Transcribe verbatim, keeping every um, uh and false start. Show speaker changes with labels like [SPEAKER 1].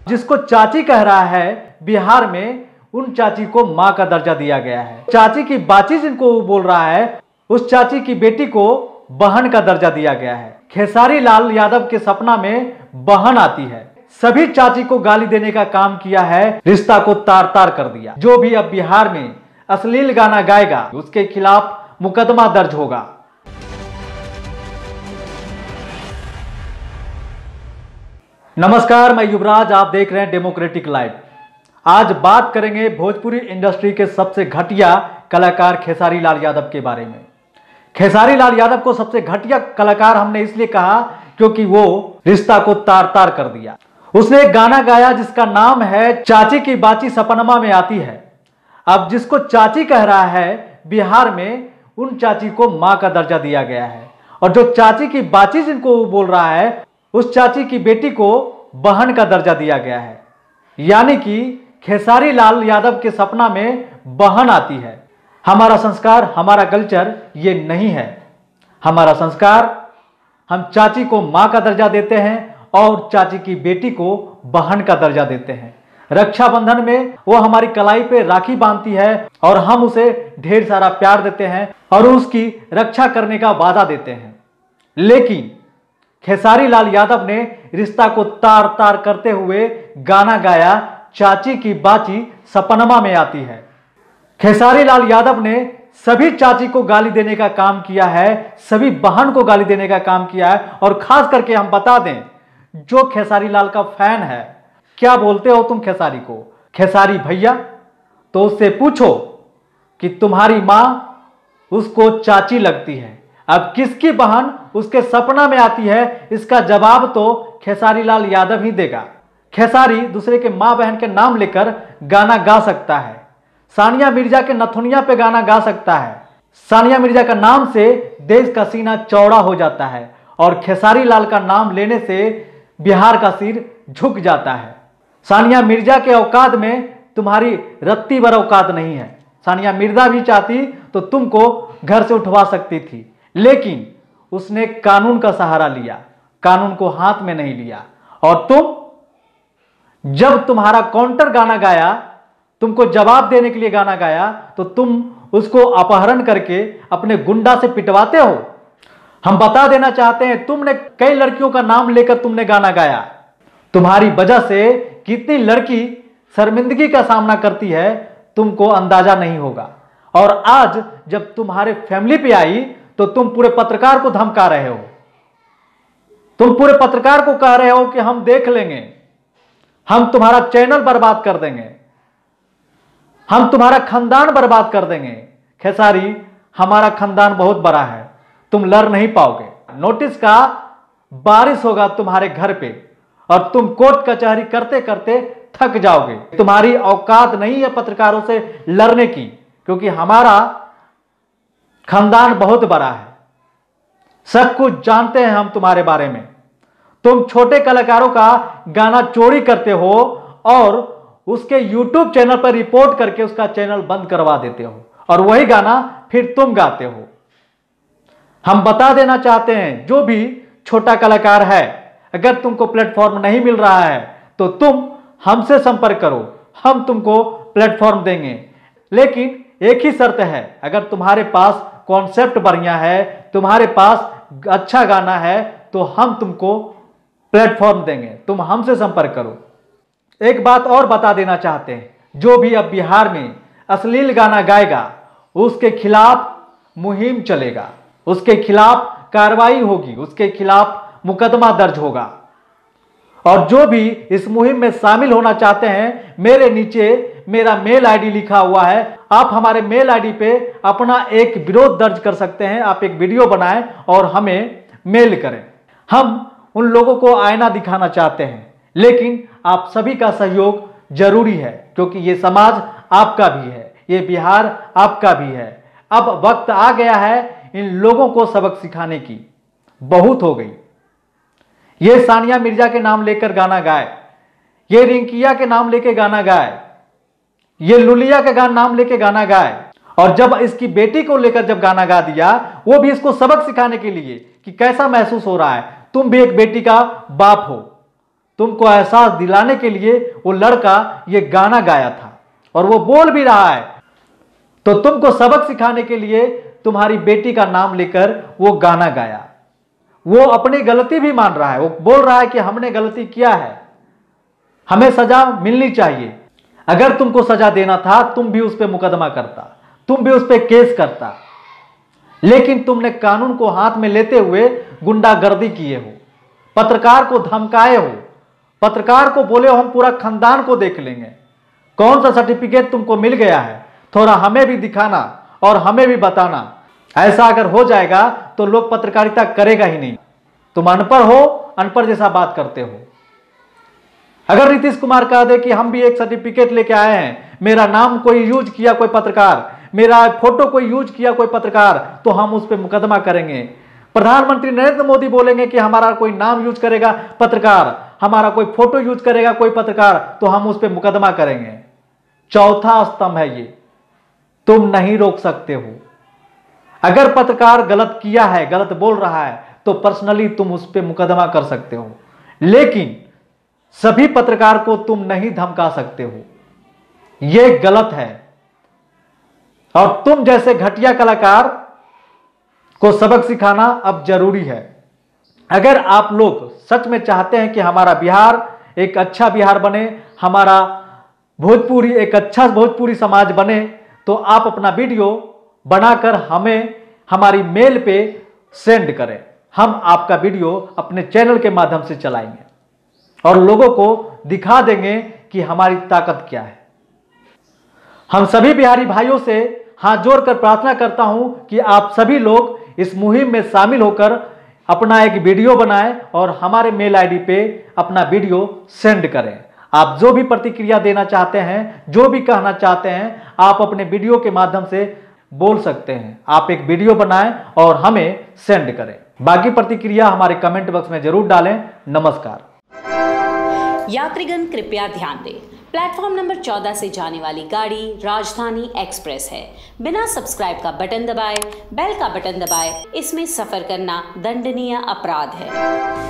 [SPEAKER 1] जिसको चाची कह रहा है, बिहार में उन चाची को मां का दर्जा दिया गया है। चाची की बाची जिनको वो बोल रहा है, उस चाची की बेटी को बहन का दर्जा दिया गया है। खेसारी लाल यादव के सपना में बहन आती है। सभी चाची को गाली देने का काम किया है, रिश्ता को तार तार कर दिया। जो भी अब बिहार में अश्लील गाना गाएगा उसके खिलाफ मुकदमा दर्ज होगा। नमस्कार, मैं युवराज, आप देख रहे हैं डेमोक्रेटिक लाइव। आज बात करेंगे भोजपुरी इंडस्ट्री के सबसे घटिया कलाकार खेसारी लाल यादव के बारे में। खेसारी लाल यादव को सबसे घटिया कलाकार हमने इसलिए कहा क्योंकि वो रिश्ता को तार तार कर दिया। उसने एक गाना गाया जिसका नाम है चाची की बाची सपनमा में आती है। अब जिसको चाची कह रहा है, बिहार में उन चाची को मां का दर्जा दिया गया है। और जो चाची की बाची जिनको वो बोल रहा है, उस चाची की बेटी को बहन का दर्जा दिया गया है। यानी कि खेसारी लाल यादव के सपना में बहन आती है। हमारा संस्कार, हमारा कल्चर ये नहीं है। हमारा संस्कार, हम चाची को मां का दर्जा देते हैं और चाची की बेटी को बहन का दर्जा देते हैं। रक्षाबंधन में वो हमारी कलाई पे राखी बांधती है और हम उसे ढेर सारा प्यार देते हैं और उसकी रक्षा करने का वादा देते हैं। लेकिन खेसारी लाल यादव ने रिश्ता को तार तार करते हुए गाना गाया, चाची की बाची सपनमा में आती है। खेसारी लाल यादव ने सभी चाची को गाली देने का काम किया है, सभी बहन को गाली देने का काम किया है। और खास करके हम बता दें, जो खेसारी लाल का फैन है, क्या बोलते हो तुम खेसारी को, खेसारी भैया, तो उससे पूछो कि तुम्हारी मां उसको चाची लगती है। अब किसकी बहन उसके सपना में आती है, इसका जवाब तो खेसारी लाल यादव ही देगा। खेसारी दूसरे के मां बहन के नाम लेकर गाना गा सकता है। सानिया मिर्जा के नथुनिया पे गाना गा सकता है। सानिया मिर्जा का नाम से देश का सीना चौड़ा हो जाता है और खेसारी लाल का नाम लेने से बिहार का सिर झुक जाता है। सानिया मिर्जा के औकात में तुम्हारी रत्ती भर औकात नहीं है। सानिया मिर्जा भी चाहती तो तुमको घर से उठवा सकती थी, लेकिन उसने कानून का सहारा लिया, कानून को हाथ में नहीं लिया। और तुम, जब तुम्हारा काउंटर गाना गाया, तुमको जवाब देने के लिए गाना गाया, तो तुम उसको अपहरण करके अपने गुंडा से पिटवाते हो। हम बता देना चाहते हैं, तुमने कई लड़कियों का नाम लेकर तुमने गाना गाया। तुम्हारी वजह से कितनी लड़की शर्मिंदगी का सामना करती है, तुमको अंदाजा नहीं होगा। और आज जब तुम्हारे फैमिली पे आई तो तुम पूरे पत्रकार को धमका रहे हो। तुम पूरे पत्रकार को कह रहे हो कि हम देख लेंगे, हम तुम्हारा चैनल बर्बाद कर देंगे, हम तुम्हारा खानदान बर्बाद कर देंगे। खेसारी, हमारा खानदान बहुत बड़ा है, तुम लड़ नहीं पाओगे। नोटिस का बारिश होगा तुम्हारे घर पे और तुम कोर्ट कचहरी करते करते थक जाओगे। तुम्हारी औकात नहीं है पत्रकारों से लड़ने की, क्योंकि हमारा खानदान बहुत बड़ा है। सब कुछ जानते हैं हम तुम्हारे बारे में। तुम छोटे कलाकारों का गाना चोरी करते हो और उसके यूट्यूब चैनल पर रिपोर्ट करके उसका चैनल बंद करवा देते हो और वही गाना फिर तुम गाते हो। हम बता देना चाहते हैं, जो भी छोटा कलाकार है, अगर तुमको प्लेटफॉर्म नहीं मिल रहा है तो तुम हमसे संपर्क करो, हम तुमको प्लेटफॉर्म देंगे। लेकिन एक ही शर्त है, अगर तुम्हारे पास कॉन्सेप्ट बढ़िया है, तुम्हारे पास अच्छा गाना है, तो हम तुमको प्लेटफॉर्म देंगे, तुम हमसे संपर्क करो। एक बात और बता देना चाहते हैं, जो भी अब बिहार में अश्लील गाना गाएगा उसके खिलाफ मुहिम चलेगा, उसके खिलाफ कार्रवाई होगी, उसके खिलाफ मुकदमा दर्ज होगा। और जो भी इस मुहिम में शामिल होना चाहते हैं, मेरे नीचे मेरा मेल आईडी लिखा हुआ है, आप हमारे मेल आईडी पे अपना एक विरोध दर्ज कर सकते हैं। आप एक वीडियो बनाएं और हमें मेल करें। हम उन लोगों को आईना दिखाना चाहते हैं, लेकिन आप सभी का सहयोग जरूरी है, क्योंकि ये समाज आपका भी है, ये बिहार आपका भी है। अब वक्त आ गया है इन लोगों को सबक सिखाने की, बहुत हो गई। ये सानिया मिर्जा के नाम लेकर गाना गाए, ये रिंकिया के नाम लेके गाना गाए, ये लुलिया के गाना नाम लेके गाना गाए, और जब इसकी बेटी को लेकर जब गाना गा दिया, वो भी इसको सबक सिखाने के लिए कि कैसा महसूस हो रहा है। तुम भी एक बेटी का बाप हो, तुमको एहसास दिलाने के लिए वो लड़का ये गाना गाया था और वो बोल भी रहा है। तो तुमको सबक सिखाने के लिए तुम्हारी बेटी का नाम लेकर वो गाना गाया। वो अपनी गलती भी मान रहा है, वो बोल रहा है कि हमने गलती किया है, हमें सजा मिलनी चाहिए। अगर तुमको सजा देना था तुम भी उस पर मुकदमा करता, तुम भी उस पर केस करता, लेकिन तुमने कानून को हाथ में लेते हुए गुंडागर्दी किए हो, पत्रकार को धमकाए हो, पत्रकार को बोले हो हम पूरा खानदान को देख लेंगे। कौन सा सर्टिफिकेट तुमको मिल गया है, थोड़ा हमें भी दिखाना और हमें भी बताना। ऐसा अगर हो जाएगा तो लोग पत्रकारिता करेगा ही नहीं। तुम अनपढ़ हो, अनपढ़ जैसा बात करते हो। अगर नीतीश कुमार कह दे कि हम भी एक सर्टिफिकेट लेके आए हैं, मेरा नाम कोई यूज किया कोई पत्रकार, मेरा फोटो कोई यूज किया कोई पत्रकार, तो हम उस पर मुकदमा करेंगे। प्रधानमंत्री नरेंद्र मोदी बोलेंगे कि हमारा कोई नाम यूज करेगा पत्रकार, हमारा कोई फोटो यूज करेगा कोई पत्रकार, तो हम उस पर मुकदमा करेंगे। चौथा स्तंभ है ये, तुम नहीं रोक सकते हो। अगर पत्रकार गलत किया है, गलत बोल रहा है, तो पर्सनली तुम उस पर मुकदमा कर सकते हो, लेकिन सभी पत्रकार को तुम नहीं धमका सकते हो। यह गलत है और तुम जैसे घटिया कलाकार को सबक सिखाना अब जरूरी है। अगर आप लोग सच में चाहते हैं कि हमारा बिहार एक अच्छा बिहार बने, हमारा भोजपुरी एक अच्छा भोजपुरी समाज बने, तो आप अपना वीडियो बनाकर हमें हमारी मेल पे सेंड करें। हम आपका वीडियो अपने चैनल के माध्यम से चलाएंगे और लोगों को दिखा देंगे कि हमारी ताकत क्या है। हम सभी बिहारी भाइयों से हाथ जोड़कर प्रार्थना करता हूं कि आप सभी लोग इस मुहिम में शामिल होकर अपना एक वीडियो बनाएं और हमारे मेल आईडी पे अपना वीडियो सेंड करें। आप जो भी प्रतिक्रिया देना चाहते हैं, जो भी कहना चाहते हैं, आप अपने वीडियो के माध्यम से बोल सकते हैं। आप एक वीडियो बनाएं और हमें सेंड करें। बाकी प्रतिक्रिया हमारे कमेंट बॉक्स में जरूर डालें। नमस्कार।
[SPEAKER 2] यात्रीगण कृपया ध्यान दें, प्लेटफॉर्म नंबर चौदह से जाने वाली गाड़ी राजधानी एक्सप्रेस है। बिना सब्सक्राइब का बटन दबाए, बेल का बटन दबाए, इसमें सफर करना दंडनीय अपराध है।